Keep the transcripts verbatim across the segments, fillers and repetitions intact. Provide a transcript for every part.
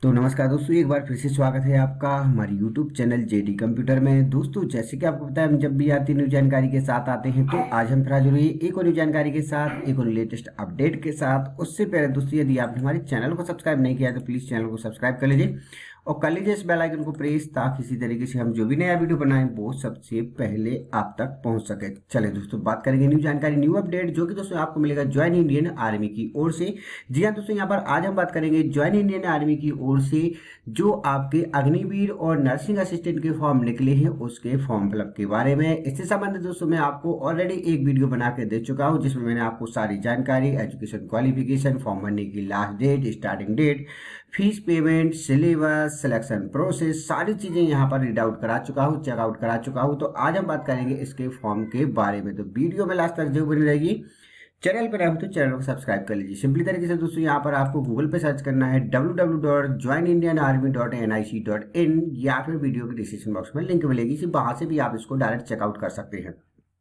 तो नमस्कार दोस्तों, एक बार फिर से स्वागत है आपका हमारे यूट्यूब चैनल जेडी कंप्यूटर में। दोस्तों, जैसे कि आपको पता है, हम जब भी आती न्यू जानकारी के साथ आते हैं, तो आज हम फिर हाजिर हुए एक और न्यू जानकारी के साथ, एक और लेटेस्ट अपडेट के साथ। उससे पहले दोस्तों, यदि आपने हमारे चैनल को सब्सक्राइब नहीं किया है तो प्लीज़ चैनल को सब्सक्राइब कर लीजिए और कर लीजिए इस बेल आइकन को प्रेस, ताकि इसी तरीके से हम जो भी नया वीडियो बनाएं वो सबसे पहले आप तक पहुंच सके। चले दोस्तों, बात करेंगे न्यू जानकारी, न्यू अपडेट, जो कि दोस्तों आपको मिलेगा ज्वाइन इंडियन आर्मी की ओर से। जी हाँ दोस्तों, यहाँ पर आज हम बात करेंगे ज्वाइन इंडियन आर्मी की ओर से जो आपके अग्निवीर और नर्सिंग असिस्टेंट के फॉर्म निकले हैं उसके फॉर्म फिलअप के बारे में। इससे संबंधित दोस्तों मैं आपको ऑलरेडी एक वीडियो बना के दे चुका हूं, जिसमें मैंने आपको सारी जानकारी, एजुकेशन क्वालिफिकेशन, फॉर्म भरने की last date, starting date, fees payment, syllabus, selection process, सारी चीजें यहाँ पर रीड आउट करा चुका हूँ, चेकआउट करा चुका हूँ। तो आज हम बात करेंगे इसके फॉर्म के बारे में, तो वीडियो में लास्ट तक जरूर बनी रहेगी। चैनल पर आप तो चैनल को सब्सक्राइब कर लीजिए। सिंपली तरीके से दोस्तों यहाँ पर आपको गूगल पे सर्च करना है W W W dot join Indian army dot N I C dot in, या फिर वीडियो के डिस्क्रिप्शन बॉक्स में लिंक मिलेगी, वहां से भी आप इसको डायरेक्ट चेकआउट कर सकते हैं।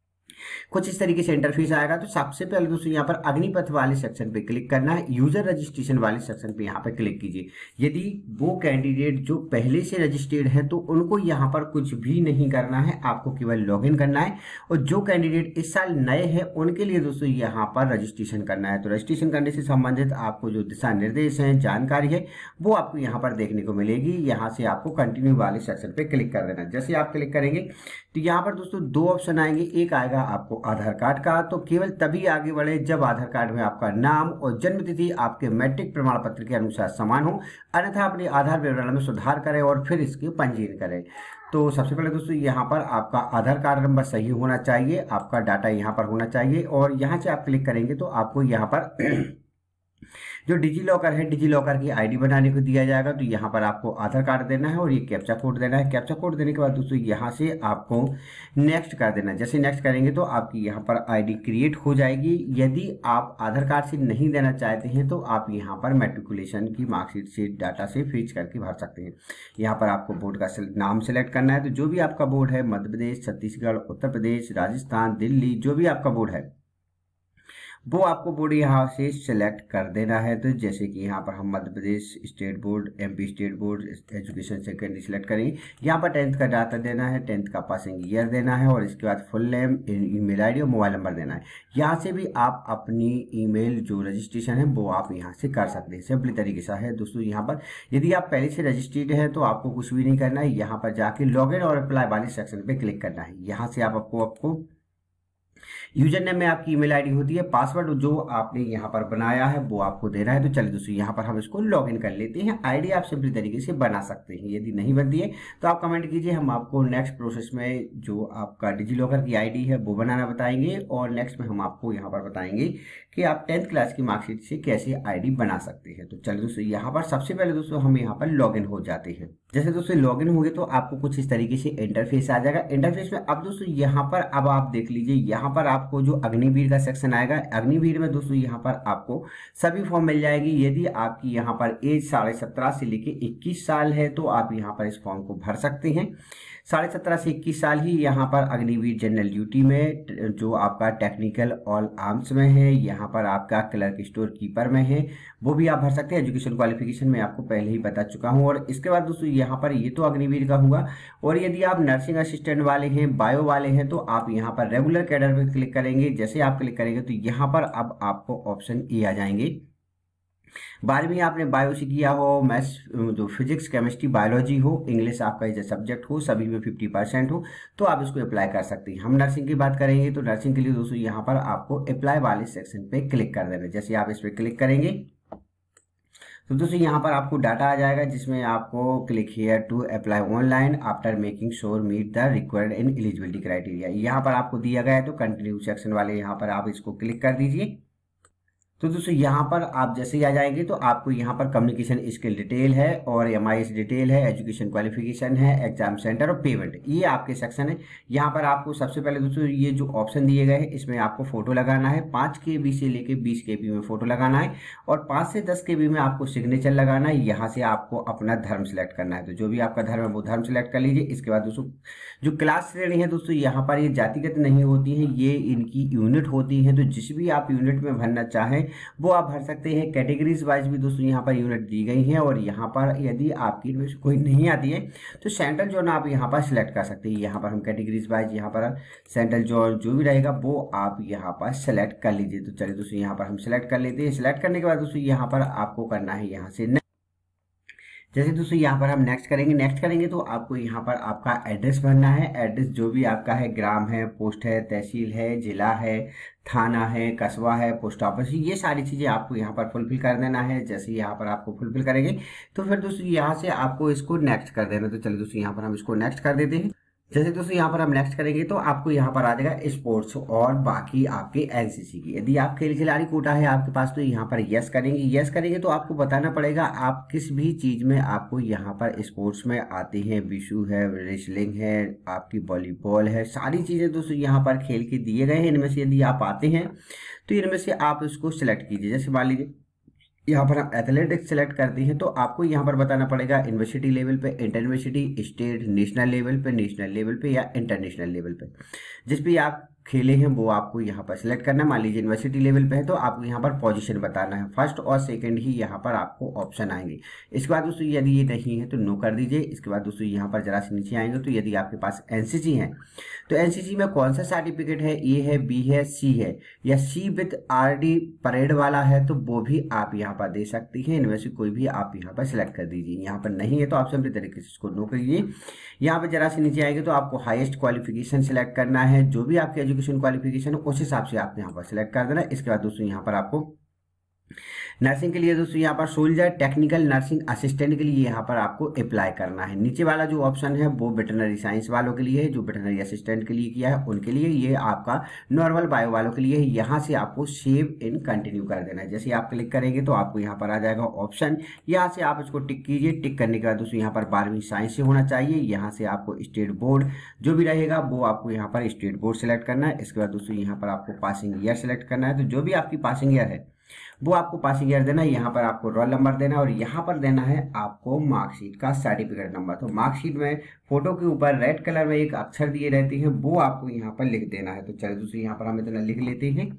कुछ इस तरीके से इंटरफेस आएगा। तो सबसे पहले दोस्तों यहाँ पर अग्निपथ वाले सेक्शन पे क्लिक करना है, यूजर रजिस्ट्रेशन वाले सेक्शन पे यहाँ पे क्लिक कीजिए। यदि वो कैंडिडेट जो पहले से रजिस्टर्ड है तो उनको यहाँ पर कुछ भी नहीं करना है, आपको केवल लॉगिन करना है। और जो कैंडिडेट इस साल नए हैं उनके लिए दोस्तों यहाँ पर रजिस्ट्रेशन करना है। तो रजिस्ट्रेशन करने से संबंधित आपको जो दिशा निर्देश है, जानकारी है, वो आपको यहाँ पर देखने को मिलेगी। यहाँ से आपको कंटिन्यू वाले सेक्शन पे क्लिक कर देना। जैसे आप क्लिक करेंगे तो यहाँ पर दोस्तों दो ऑप्शन आएंगे। एक आएगा आपको आधार कार्ड का, तो केवल तभी आगे बढ़े जब आधार कार्ड में आपका नाम और जन्म तिथि आपके मैट्रिक प्रमाण पत्र के अनुसार समान हो, अन्यथा अपने आधार विवरण में सुधार करें और फिर इसके पंजीयन करें। तो सबसे पहले दोस्तों यहाँ पर आपका आधार कार्ड नंबर सही होना चाहिए, आपका डाटा यहाँ पर होना चाहिए। और यहाँ से आप क्लिक करेंगे तो आपको यहाँ पर जो डिजी लॉकर है, डिजी लॉकर की आईडी बनाने को दिया जाएगा। तो यहाँ पर आपको आधार कार्ड देना है और ये कैप्चा कोड देना है। कैप्चा कोड देने के बाद दोस्तों यहाँ से आपको नेक्स्ट कर देना है। जैसे नेक्स्ट करेंगे तो आपकी यहाँ पर आईडी क्रिएट हो जाएगी। यदि आप आधार कार्ड से नहीं देना चाहते हैं तो आप यहाँ पर मैट्रिकुलेशन की मार्कशीट से डाटा से फीच करके भर सकते हैं। यहाँ पर आपको बोर्ड का नाम सेलेक्ट करना है। तो जो भी आपका बोर्ड है, मध्य प्रदेश, छत्तीसगढ़, उत्तर प्रदेश, राजस्थान, दिल्ली, जो भी आपका बोर्ड है वो आपको बोर्ड यहाँ से सिलेक्ट कर देना है। तो जैसे कि यहाँ पर हम Madhya Pradesh state board, MP state board education secondary select करेंगे। यहाँ पर टेंथ का डाटा देना है, टेंथ का पासिंग ईयर देना है और इसके बाद फुल नेम, ईमेल आईडी और मोबाइल नंबर देना है। यहाँ से भी आप अपनी ईमेल जो रजिस्ट्रेशन है वो आप यहाँ से कर सकते हैं। सिंपली तरीके से है दोस्तों। यहाँ पर यदि आप पहले से रजिस्टर्ड है तो आपको कुछ भी नहीं करना है। यहाँ पर जाके लॉग इन और अप्लाई वाले सेक्शन पे क्लिक करना है। यहाँ से आप आपको आपको यूजर नेम में आपकी ईमेल आईडी होती है, पासवर्ड जो आपने यहाँ पर बनाया है वो आपको देना है। तो चलिए दोस्तों यहाँ पर हम इसको लॉगिन कर लेते हैं। आईडी आप सिंपली तरीके से बना सकते हैं। यदि नहीं बनती है तो आप कमेंट कीजिए, हम आपको नेक्स्ट प्रोसेस में जो आपका डिजी लॉकर की आईडी है वो बनाना बताएंगे। और नेक्स्ट में हम आपको यहाँ पर बताएंगे कि आप टेंथ क्लास की मार्कशीट से कैसे आईडी बना सकते हैं। तो चलिए दोस्तों यहाँ पर सबसे पहले दोस्तों हम यहाँ पर लॉगिन हो जाते हैं। जैसे दोस्तों लॉगिन होंगे तो आपको कुछ इस तरीके से इंटरफेस आ जाएगा। इंटरफेस में अब दोस्तों यहाँ पर अब आप देख लीजिए, यहाँ पर आपको जो अग्निवीर का सेक्शन आएगा, अग्निवीर में दोस्तों यहाँ पर आपको सभी फॉर्म मिल जाएगी। यदि आपकी यहाँ पर एज साढ़े सत्रह से लेके इक्कीस साल है तो आप यहाँ पर इस फॉर्म को भर सकते हैं। साढ़े सत्रह से इक्कीस साल ही यहाँ पर अग्निवीर जनरल ड्यूटी में, जो आपका टेक्निकल ऑल आर्म्स में है, यहाँ पर आपका क्लर्क स्टोर कीपर में है, वो भी आप भर सकते हैं। एजुकेशन क्वालिफिकेशन में आपको पहले ही बता चुका हूँ। और इसके बाद दोस्तों यहाँ पर ये तो अग्निवीर का हुआ। और यदि आप नर्सिंग असिस्टेंट वाले हैं, बायो वाले हैं, तो आप यहाँ पर रेगुलर कैडर पर क्लिक करेंगे। जैसे आप क्लिक करेंगे तो यहाँ पर अब आपको ऑप्शन ए आ जाएंगे। बारहवीं आपने बायो से किया हो, मैथ्स जो फिजिक्स, केमिस्ट्री, बायोलॉजी हो, इंग्लिश आपका एज ए सब्जेक्ट हो, सभी में फिफ्टी परसेंट हो, तो आप इसको अप्लाई कर सकते हैं। हम नर्सिंग की बात करेंगे तो नर्सिंग के लिए दोस्तों यहाँ पर आपको अप्लाई वाले सेक्शन पे क्लिक कर देना। जैसे आप इस पर क्लिक करेंगे तो दोस्तों यहाँ पर आपको डाटा आ जाएगा, जिसमें आपको click here to apply online after making sure meet the required in eligibility criteria. यहाँ पर आपको दिया गया है तो कंटिन्यू सेक्शन वाले यहाँ पर आप इसको क्लिक कर दीजिए। तो दोस्तों यहाँ पर आप जैसे ही आ जाएंगे तो आपको यहाँ पर कम्युनिकेशन स्किल डिटेल है और एम आई एस डिटेल है, एजुकेशन क्वालिफिकेशन है, एग्जाम सेंटर और पेमेंट, ये आपके सेक्शन है। यहाँ पर आपको सबसे पहले दोस्तों ये जो ऑप्शन दिए गए हैं इसमें आपको फोटो लगाना है। पाँच के बी से लेके बीस के बी में फोटो लगाना है और पाँच से दस के बी में आपको सिग्नेचर लगाना है। यहाँ से आपको अपना धर्म सिलेक्ट करना है। तो जो भी आपका धर्म है वो धर्म सिलेक्ट कर लीजिए। इसके बाद दोस्तों जो क्लास श्रेणी है दोस्तों यहाँ पर ये जातिगत नहीं होती है, ये इनकी यूनिट होती है। तो जिस भी आप यूनिट में भरना चाहें वो आप भर सकते हैं। कैटेगरीज वाइज भी दोस्तों यहाँ पर यूनिट दी गई हैं, और यहाँ पर यदि आपकी इनमें से कोई नहीं आती है तो सेंट्रल जोन आप यहाँ पर सिलेक्ट कर सकते हैं। यहाँ पर हम कैटेगरीज वाइज यहाँ पर सेंट्रल जोन जो भी रहेगा वो आप यहाँ पर सेलेक्ट कर लीजिए। तो चलिए दोस्तों यहाँ पर हम सिलेक्ट कर लेते हैं। सिलेक्ट करने के बाद दोस्तों यहाँ पर आपको करना है यहाँ से, जैसे दोस्तों यहाँ पर हम नेक्स्ट करेंगे। नेक्स्ट करेंगे तो आपको यहाँ पर आपका एड्रेस भरना है। एड्रेस जो भी आपका है, ग्राम है, पोस्ट है, तहसील है, जिला है, थाना है, कस्बा है, पोस्ट ऑफिस, ये सारी चीज़ें आपको यहाँ पर फुलफिल कर देना है। जैसे यहाँ पर आपको फुलफिल करेंगे तो फिर दोस्तों यहाँ से आपको इसको नेक्स्ट कर देना। तो चलिए दोस्तों यहाँ पर हम इसको नेक्स्ट कर देते हैं। जैसे दोस्तों यहाँ पर हम नेक्स्ट करेंगे तो आपको यहाँ पर आ जाएगा स्पोर्ट्स और बाकी आपके एनसीसी की। यदि आप खेल खिलाड़ी कोटा है आपके पास तो यहाँ पर यस करेंगे। यस करेंगे तो आपको बताना पड़ेगा आप किस भी चीज़ में आपको यहाँ पर स्पोर्ट्स में आते हैं। विशु है, रेसलिंग है, आपकी वॉलीबॉल है, सारी चीज़ें दोस्तों यहाँ पर खेल के दिए गए हैं। इनमें से यदि आप आते हैं तो इनमें से आप इसको सिलेक्ट कीजिए। जैसे मान लीजिए यहाँ पर हम एथलेटिक्स सेलेक्ट करते हैं तो आपको यहाँ पर बताना पड़ेगा यूनिवर्सिटी लेवल पे, inter university, state, national level पे, नेशनल लेवल पे या इंटरनेशनल लेवल पे जिस भी आप खेले हैं वो आपको यहाँ पर सिलेक्ट करना है। मान लीजिए यूनिवर्सिटी लेवल पे है तो आपको यहाँ पर पोजीशन बताना है। फर्स्ट और सेकंड ही यहाँ पर आपको ऑप्शन आएंगे। इसके बाद दोस्तों यदि ये नहीं है तो नो कर दीजिए। इसके बाद दोस्तों यहाँ पर जरा से नीचे आएंगे तो यदि आपके पास एनसीसी है तो एनसीसी में कौन सा सर्टिफिकेट है, ए है, बी है, सी है, या सी विद आरडी परेड वाला है तो वो भी आप यहाँ पर दे सकती हैं। इनमें से कोई भी आप यहाँ पर सिलेक्ट कर दीजिए। यहाँ पर नहीं है तो आप सिंपली तरीके से इसको नो करिए। यहाँ पर जरा से नीचे आएंगे तो आपको हाईएस्ट क्वालिफिकेशन सिलेक्ट करना है। जो भी आपकी एजुकेशन क्वालिफिकेशन उस हिसाब से आप यहाँ पर सिलेक्ट कर देना। इसके बाद दोस्तों यहाँ पर आपको नर्सिंग के लिए दोस्तों यहाँ पर सोल्जर टेक्निकल नर्सिंग असिस्टेंट के लिए यहाँ पर आपको अप्लाई करना है। नीचे वाला जो ऑप्शन है वो वेटरनरी साइंस वालों के लिए है, जो वेटरनरी असिस्टेंट के लिए किया है उनके लिए। ये आपका नॉर्मल बायो वालों के लिए है। यहाँ से आपको सेव इन कंटिन्यू कर देना है। जैसे आप क्लिक करेंगे तो आपको यहाँ पर आ जाएगा ऑप्शन, यहाँ से आप इसको टिक कीजिए। टिक करने के बाद दोस्तों यहाँ पर बारहवीं साइंस से होना चाहिए। यहाँ से आपको स्टेट बोर्ड जो भी रहेगा वो आपको यहाँ पर स्टेट बोर्ड सेलेक्ट करना है। इसके बाद दोस्तों यहाँ पर आपको पासिंग ईयर सेलेक्ट करना है। तो जो भी आपकी पासिंग ईयर है वो आपको पासिंग ईयर देना है। यहाँ पर आपको रोल नंबर देना है और यहाँ पर देना है आपको मार्कशीट का सर्टिफिकेट नंबर। तो मार्कशीट में फोटो के ऊपर रेड कलर में एक अक्षर दिए रहते हैं वो आपको यहाँ पर लिख देना है। तो चलिए दोस्तों यहाँ पर हम इतना लिख लेते हैं।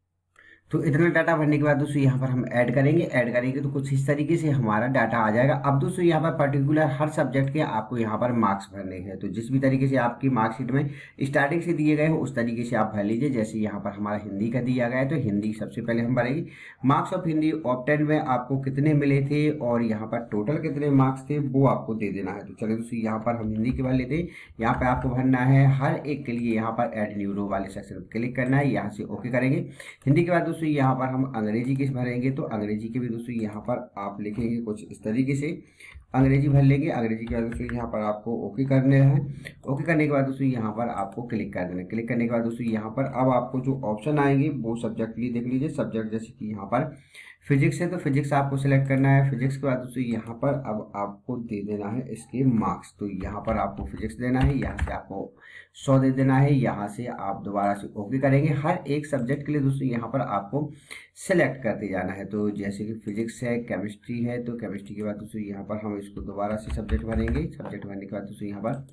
तो इतना डाटा भरने के बाद दोस्तों यहाँ पर हम ऐड करेंगे। ऐड करेंगे तो कुछ इस तरीके से हमारा डाटा आ जाएगा। अब दोस्तों यहाँ पर पर्टिकुलर हर सब्जेक्ट के आपको यहाँ पर मार्क्स भरने हैं। तो जिस भी तरीके से आपकी मार्कशीट में स्टार्टिंग से दिए गए हो उस तरीके से आप भर लीजिए। जैसे यहाँ पर हमारा हिंदी का दिया गया है तो हिंदी सबसे पहले हम भरेंगे। Marks of Hindi of ten में आपको कितने मिले थे और यहाँ पर टोटल कितने मार्क्स थे वो आपको दे देना है। तो चलिए दोस्तों यहाँ पर हम हिंदी के भर लेते हैं। यहाँ पर आपको भरना है हर एक के लिए। यहाँ पर एड न्यू रो वाले सेक्शन पर क्लिक करना है। यहाँ से ओके करेंगे। हिंदी के बाद दोस्तों यहाँ पर हम अंग्रेजी के भरेंगे तो अंग्रेजी के भी दोस्तों यहाँ पर आप लिखेंगे कुछ इस तरीके से, अंग्रेजी भर लेंगे। अंग्रेजी के बाद दोस्तों यहाँ पर आपको ओके करने हैं। ओके करने के बाद दोस्तों यहाँ पर आपको क्लिक कर देना है। क्लिक करने के बाद दोस्तों यहाँ पर अब आपको जो ऑप्शन आएंगे वो सब्जेक्ट के लिए देख लीजिए। सब्जेक्ट जैसे कि यहाँ पर फिजिक्स है तो फिजिक्स आपको सिलेक्ट करना है। फिजिक्स के बाद दोस्तों यहाँ पर अब आपको दे देना है इसके मार्क्स। तो यहाँ पर आपको फिजिक्स देना है, यहाँ से आपको सौ दे देना है। यहाँ से आप दोबारा से ओके करेंगे। हर एक सब्जेक्ट के लिए दोस्तों यहाँ पर आपको सिलेक्ट करते जाना है। तो जैसे कि फिजिक्स है, केमिस्ट्री है तो केमिस्ट्री के बाद दोस्तों यहाँ पर हम इसको दोबारा से सब्जेक्ट भरेंगे। सब्जेक्ट भरने के बाद दोस्तों यहाँ पर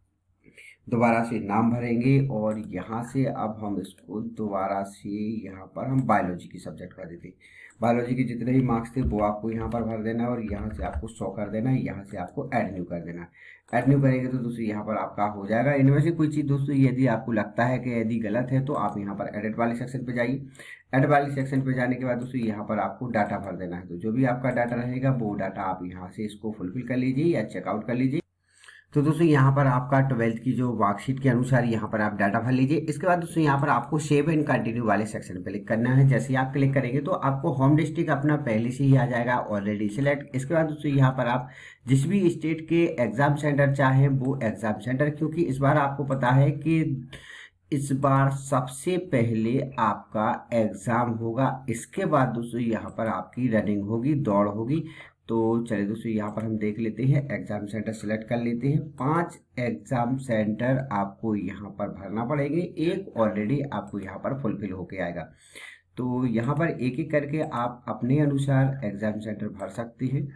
दोबारा से नाम भरेंगे और यहाँ से अब हम इसको दोबारा से यहाँ पर हम बायोलॉजी की सब्जेक्ट भर देते हैं। बायोलॉजी के जितने भी मार्क्स थे वो आपको यहाँ पर भर देना है और यहाँ से आपको सौ कर देना है। यहाँ से आपको ऐड न्यू कर देना है। ऐड न्यू करेंगे तो दोस्तों यहाँ पर आपका हो जाएगा। इनमें से कोई चीज़ दोस्तों यदि आपको लगता है कि यदि गलत है तो आप यहाँ पर एडिट वाले सेक्शन पे जाइए। एडिट वाले सेक्शन पे जाने के बाद दोस्तों यहाँ पर आपको डाटा भर देना है। तो जो भी आपका डाटा रहेगा वो डाटा आप यहाँ से इसको फुलफिल कर लीजिए या चेकआउट कर लीजिए। तो दोस्तों यहाँ पर आपका ट्वेल्थ की जो मार्कशीट के अनुसार यहाँ पर आप डाटा भर लीजिए। इसके बाद दोस्तों यहाँ पर आपको सेव एंड कंटिन्यू वाले सेक्शन पे क्लिक करना है। जैसे आप क्लिक करेंगे तो आपको होम डिस्ट्रिक्ट अपना पहले से ही आ जाएगा ऑलरेडी सिलेक्ट। इसके बाद दोस्तों यहाँ पर आप जिस भी स्टेट के एग्जाम सेंटर चाहें वो एग्जाम सेंटर, क्योंकि इस बार आपको पता है कि इस बार सबसे पहले आपका एग्जाम होगा। इसके बाद दोस्तों यहाँ पर आपकी रनिंग होगी, दौड़ होगी। तो चलिए दोस्तों यहाँ पर हम देख लेते हैं। एग्जाम सेंटर सेलेक्ट कर लेते हैं। पांच एग्जाम सेंटर आपको यहाँ पर भरना पड़ेंगे। एक ऑलरेडी आपको यहाँ पर फुलफिल होके आएगा। तो यहाँ पर एक एक करके आप अपने अनुसार एग्जाम सेंटर भर सकते हैं।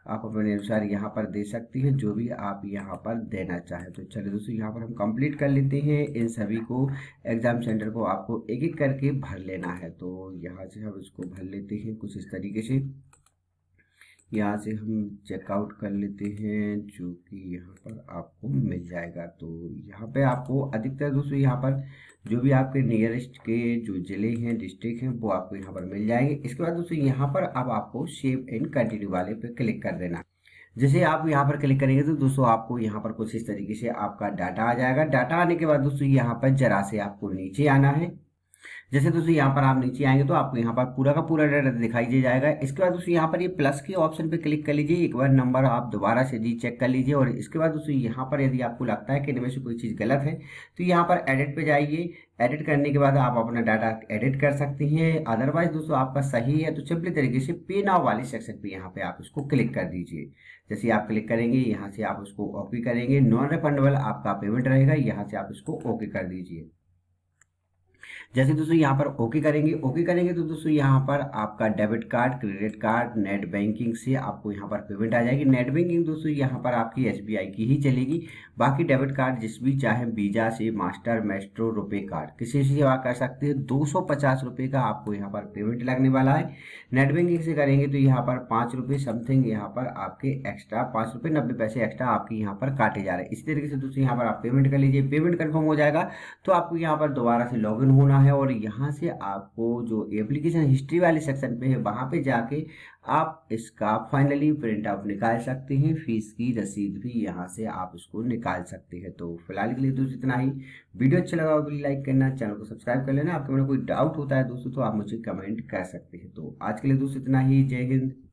आप अपने अनुसार यहाँ पर दे सकती हैं जो भी आप यहाँ पर देना चाहें। तो चलिए दोस्तों यहाँ पर हम कंप्लीट कर लेते हैं। इन सभी को एग्जाम सेंटर को आपको एक एक करके भर लेना है। तो यहाँ से हम इसको भर लेते हैं कुछ इस तरीके से। यहाँ से हम चेकआउट कर लेते हैं जो कि यहाँ पर आपको मिल जाएगा। तो यहाँ पे आपको अधिकतर दोस्तों यहाँ पर जो भी आपके नियरेस्ट के जो जिले हैं, डिस्ट्रिक्ट हैं, वो आपको यहाँ पर मिल जाएंगे। इसके बाद दोस्तों यहाँ पर अब आपको सेव एंड कंटिन्यू वाले पे क्लिक कर देना। जैसे आप यहाँ पर क्लिक करेंगे तो दोस्तों आपको यहाँ पर कुछ इस तरीके से आपका डाटा आ जाएगा। डाटा आने के बाद दोस्तों यहाँ पर जरा से आपको नीचे आना है। जैसे दोस्तों यहाँ पर आप नीचे आएंगे तो आपको यहाँ पर पूरा का पूरा डाटा दिखाई दे जाएगा। इसके बाद दोस्तों यहाँ पर ये प्लस के ऑप्शन पे क्लिक कर लीजिए। एक बार नंबर आप दोबारा से जी चेक कर लीजिए। और इसके बाद दोस्तों यहाँ पर यदि आपको लगता है कि इनमें से कोई चीज़ गलत है तो यहाँ पर एडिट पे जाइए। एडिट करने के बाद आप अपना डाटा एडिट कर सकते हैं। अदरवाइज दोस्तों आपका सही है तो सिंपली तरीके से पे नाउ वाले सेक्शन पे यहाँ पे आप इसको क्लिक कर दीजिए। जैसे आप क्लिक करेंगे यहाँ से आप उसको ओके करेंगे। नॉन रिफंडेबल आपका पेमेंट रहेगा, यहाँ से आप इसको ओके कर दीजिए। जैसे दोस्तों यहाँ पर ओके करेंगे ओके करेंगे तो दोस्तों यहाँ पर आपका debit card, credit card, net banking से आपको यहाँ पर पेमेंट आ जाएगी। नेट बैंकिंग दोस्तों यहाँ पर आपकी एसबीआई की ही चलेगी। बाकी डेबिट कार्ड जिस भी चाहे वीजा से, मास्टर, मेस्ट्रो, रुपए कार्ड किसी से सेवा कर सकते हैं। दो सौ पचास रुपये का आपको यहाँ पर पेमेंट लगने वाला है। नेट बैंकिंग से करेंगे तो यहाँ पर पाँच रुपये समथिंग यहाँ पर आपके एक्स्ट्रा पाँच रुपये नब्बे पैसे एक्स्ट्रा आपके यहाँ पर काटे जा रहे हैं। इसी तरीके से दोस्तों यहाँ पर आप पेमेंट कर लीजिए। पेमेंट कन्फर्म हो जाएगा तो आपको यहाँ पर दोबारा से लॉग इन होना है और यहाँ से आपको जो एप्लीकेशन हिस्ट्री वाले सेक्शन पे है वहाँ पे जाके आप इसका फाइनली प्रिंट आउट निकाल सकते हैं। फीस की रसीद भी यहाँ से आप इसको निकाल सकते हैं। तो फिलहाल के लिए दोस्तों इतना ही। वीडियो अच्छा लगा तो लाइक करना, चैनल को सब्सक्राइब कर लेना। आपके मन में कोई डाउट होता है दोस्तों तो आप मुझे कमेंट कर सकते हैं। तो आज के लिए दोस्तों इतना ही। जय हिंद।